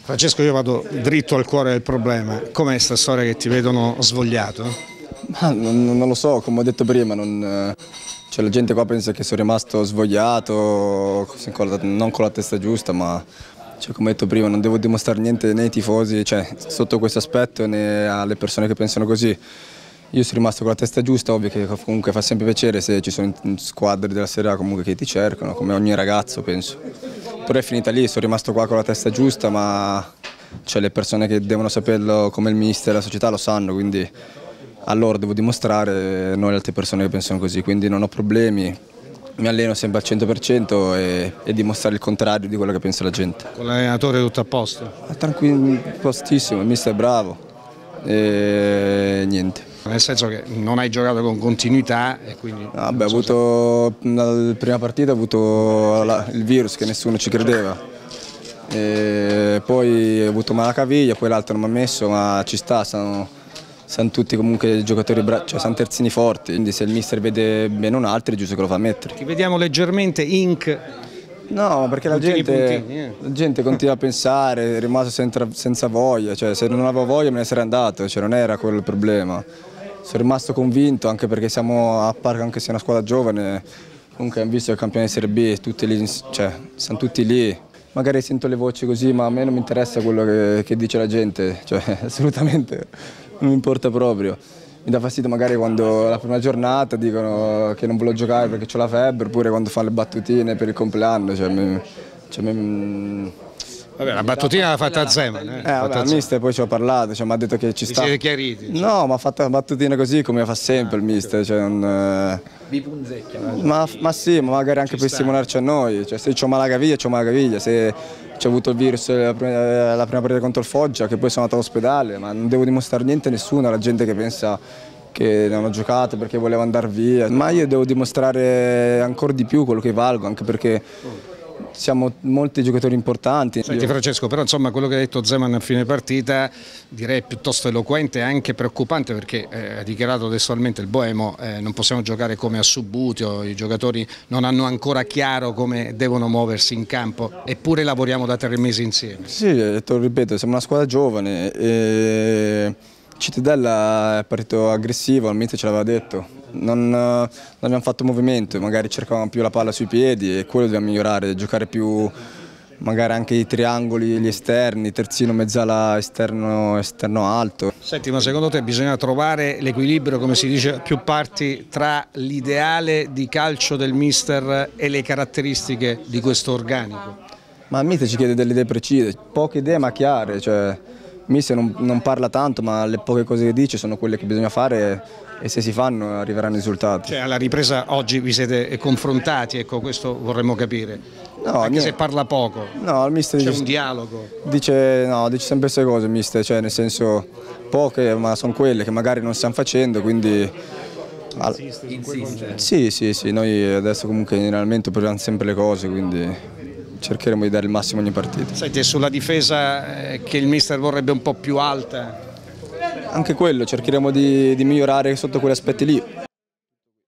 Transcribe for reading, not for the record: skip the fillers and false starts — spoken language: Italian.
Francesco, io vado dritto al cuore del problema. Com'è sta storia che ti vedono svogliato? Non lo so, come ho detto prima, la gente qua pensa che sono rimasto svogliato, non con la testa giusta, ma come ho detto prima non devo dimostrare niente né ai tifosi, sotto questo aspetto, né alle persone che pensano così. Io sono rimasto con la testa giusta, ovvio che comunque fa sempre piacere se ci sono squadre della Serie A comunque che ti cercano, come ogni ragazzo penso. Però è finita lì, sono rimasto qua con la testa giusta, ma le persone che devono saperlo come il mister e la società lo sanno, quindi a loro devo dimostrare, non alle altre persone che pensano così, quindi non ho problemi, mi alleno sempre al 100% e dimostrare il contrario di quello che pensa la gente. Con l'allenatore tutto a posto? Tranquillo, postissimo, il mister è bravo e niente. Nel senso che non hai giocato con continuità e quindi... Vabbè, nella prima partita ho avuto il virus che nessuno ci credeva, e poi ho avuto male alla caviglia, poi l'altro non mi ha messo, ma ci sta, siamo tutti comunque giocatori bravi, siamo terzini forti, quindi se il mister vede bene un altro è giusto che lo fa mettere. Ti vediamo leggermente inc. No, perché la gente continua a pensare, è rimasto senza voglia, se non avevo voglia me ne sarei andato, non era quello il problema. Sono rimasto convinto, anche perché siamo a Parco, anche se è una squadra giovane, comunque abbiamo visto il campione di Serie B, siamo tutti lì. Magari sento le voci così, ma a me non mi interessa quello che dice la gente, assolutamente non mi importa proprio. Mi dà fastidio magari quando la prima giornata dicono che non voglio giocare perché ho la febbre, oppure quando fanno le battutine per il compleanno. Vabbè, la battutina l'ha fatta Zeman. Il mister poi ci ho parlato, mi ha detto che ci sta. Vi siete chiariti? No, ma ha fatto una battutina così come fa sempre il mister. Vi punzecchia. Ma sì, ma magari anche per stimolarci a noi. Se c'ho male alla caviglia, se c'è avuto il virus la prima partita contro il Foggia, che poi sono andato all'ospedale, ma non devo dimostrare niente a nessuno, alla gente che pensa che non ho giocato perché volevo andare via. Ma io devo dimostrare ancora di più quello che valgo, anche perché siamo molti giocatori importanti. Senti Francesco, però insomma quello che ha detto Zeman a fine partita direi piuttosto eloquente e anche preoccupante, perché ha dichiarato testualmente il Boemo non possiamo giocare come a Subbuteo, i giocatori non hanno ancora chiaro come devono muoversi in campo, eppure lavoriamo da 3 mesi insieme. Sì, te lo ripeto, siamo una squadra giovane e Cittadella è partito aggressivo, al mister ce l'aveva detto. Non abbiamo fatto movimento, magari cercavamo più la palla sui piedi e quello dobbiamo migliorare, giocare più magari anche i triangoli, gli esterni, terzino, mezzala, esterno alto. Senti, ma secondo te bisogna trovare l'equilibrio, come si dice, più parti tra l'ideale di calcio del mister e le caratteristiche di questo organico? Ma il mister ci chiede delle idee precise, poche idee ma chiare. Il mister non parla tanto, ma le poche cose che dice sono quelle che bisogna fare e se si fanno arriveranno i risultati. Alla ripresa oggi vi siete confrontati, ecco, questo vorremmo capire. No, anche se parla poco, no, il mister c'è un dialogo. Dice sempre queste cose il mister, nel senso poche, ma sono quelle che magari non stiamo facendo, quindi... Insiste. Sì, noi adesso comunque in allenamento proviamo sempre le cose, quindi cercheremo di dare il massimo ogni partita. Senti, sulla difesa che il mister vorrebbe un po' più alta? Anche quello, cercheremo di migliorare sotto quegli aspetti lì.